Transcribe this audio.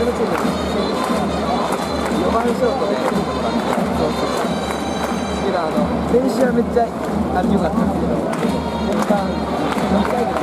ルチーム4番ショートで、そうそう。けど練習はめっちゃ良かったんですけど、本番2回ぐらい